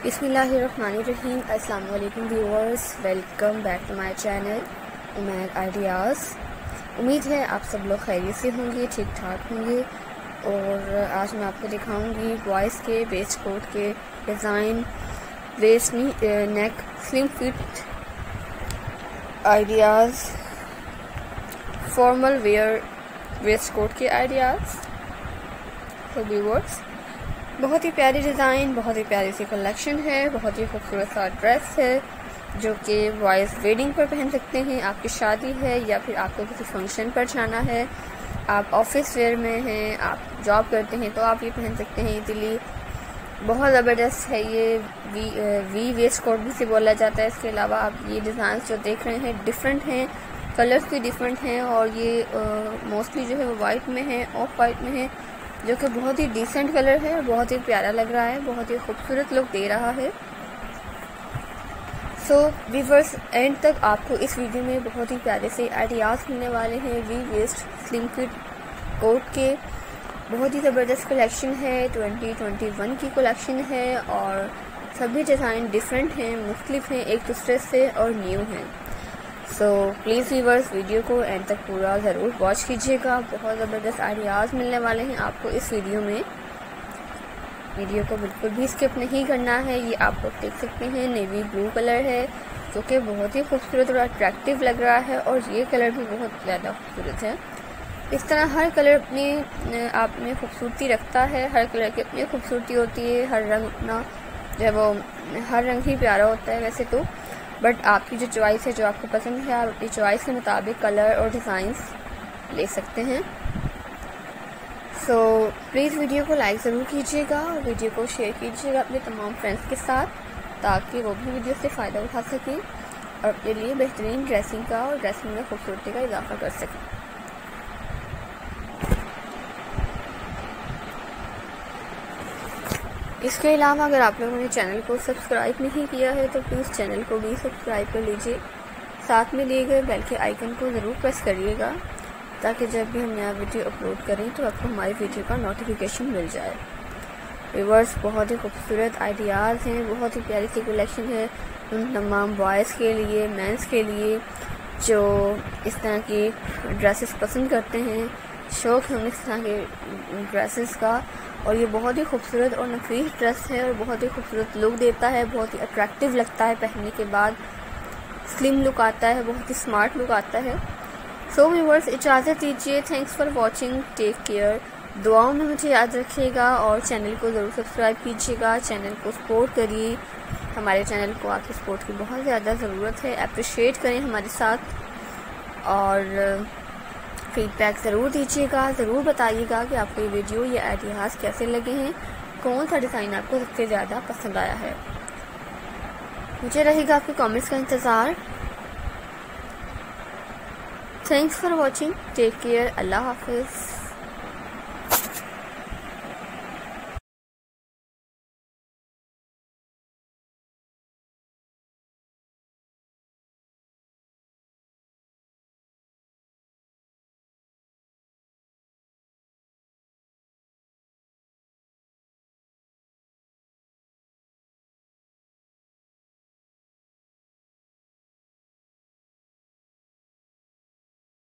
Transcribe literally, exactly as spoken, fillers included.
बिस्मिल्लाहिर्रहमानिर्रहीम। अस्सलाम वालेकुम viewers, welcome back to my channel Umaid ideas. उम्मीद है आप सब लोग खैरियत से होंगे, ठीक ठाक होंगे। और आज मैं आपको दिखाऊंगी बॉयज़ के वेस्ट कोट के design, waist neck slim fit ideas, formal wear waistcoat के आइडियाज़। तो व्यूअर्स, बहुत ही प्यारी डिज़ाइन, बहुत ही प्यारी सी कलेक्शन है, बहुत ही खूबसूरत सा ड्रेस है जो कि बॉयज़ वेडिंग पर पहन सकते हैं। आपकी शादी है या फिर आपको किसी फंक्शन पर जाना है, आप ऑफिस वेयर में हैं, आप जॉब करते हैं तो आप ये पहन सकते हैं इजीली। बहुत ज़बरदस्त है ये। वी वी वेस्ट कोट भी से बोला जाता है। इसके अलावा आप ये डिज़ाइन जो देख रहे हैं डिफरेंट हैं, कलर्स भी डिफरेंट हैं और ये मोस्टली जो है वो वाइट में है, ऑफ वाइट में है, जो कि बहुत ही डिसेंट कलर है और बहुत ही प्यारा लग रहा है, बहुत ही खूबसूरत लुक दे रहा है। सो व्यूअर्स, एंड तक आपको इस वीडियो में बहुत ही प्यारे से आइडियाज़ मिलने वाले हैं V waist slim fit coat के। बहुत ही ज़बरदस्त कलेक्शन है, ट्वेंटी ट्वेंटी वन की कलेक्शन है और सभी डिज़ाइन डिफरेंट हैं, मुख्तलिफ हैं एक दूसरे से और न्यू हैं। सो प्लीज़ व्यूअर्स, वीडियो को एंड तक पूरा ज़रूर वॉच कीजिएगा। बहुत ज़बरदस्त आइडियाज़ मिलने वाले हैं आपको इस वीडियो में। वीडियो को बिल्कुल भी स्किप नहीं करना है। ये आप लोग देख सकते हैं नेवी ब्लू कलर है जो कि बहुत ही खूबसूरत और अट्रैक्टिव लग रहा है और ये कलर भी बहुत ज़्यादा खूबसूरत है। इस तरह हर कलर अपनी आप में खूबसूरती रखता है, हर कलर की अपनी खूबसूरती होती है। हर रंग अपना जो है वो हर रंग ही प्यारा होता है वैसे तो, बट आपकी जो चॉइस है, जो आपको पसंद है, आप अपनी चॉइस के मुताबिक कलर और डिज़ाइंस ले सकते हैं। सो प्लीज़ वीडियो को लाइक ज़रूर कीजिएगा और वीडियो को शेयर कीजिएगा अपने तमाम फ्रेंड्स के साथ, ताकि वो भी वीडियो से फ़ायदा उठा सकें और अपने लिए बेहतरीन ड्रेसिंग का और ड्रेसिंग में खूबसूरती का इजाफा कर सकें। इसके अलावा अगर आप लोगों ने चैनल को सब्सक्राइब नहीं किया है तो प्लीज़ चैनल को भी सब्सक्राइब कर लीजिए। साथ में दिए गए बेल के आइकन को ज़रूर प्रेस करिएगा ताकि जब भी हम नया वीडियो अपलोड करें तो आपको हमारी वीडियो का नोटिफिकेशन मिल जाए। व्यूअर्स, बहुत ही खूबसूरत आइडियाज़ हैं, बहुत ही प्यारी सी कलेक्शन है उन तमाम बॉयज़ के लिए, मेंस के लिए जो इस तरह की ड्रेसेस पसंद करते हैं, शौक़ है उन्हें इस तरह के ड्रेसेस का। और ये बहुत ही खूबसूरत और नफीस ड्रेस है और बहुत ही खूबसूरत लुक देता है, बहुत ही अट्रैक्टिव लगता है पहनने के बाद, स्लिम लुक आता है, बहुत ही स्मार्ट लुक आता है। सो व्यूअर्स, इजाज़त दीजिए। Thanks for watching, take care. दुआओं में मुझे याद रखिएगा और चैनल को ज़रूर सब्सक्राइब कीजिएगा, चैनल को सपोर्ट करिए। हमारे चैनल को आपकी सपोर्ट की बहुत ज़्यादा ज़रूरत है, अप्रिशिएट करें हमारे साथ और फीडबैक ज़रूर दीजिएगा। ज़रूर बताइएगा कि आपको ये वीडियो, ये आइडियाज़ कैसे लगे हैं, कौन सा डिज़ाइन आपको सबसे ज़्यादा पसंद आया है। मुझे रहेगा आपके कमेंट्स का इंतज़ार। Thanks for watching, take care, अल्लाह हाफिज़।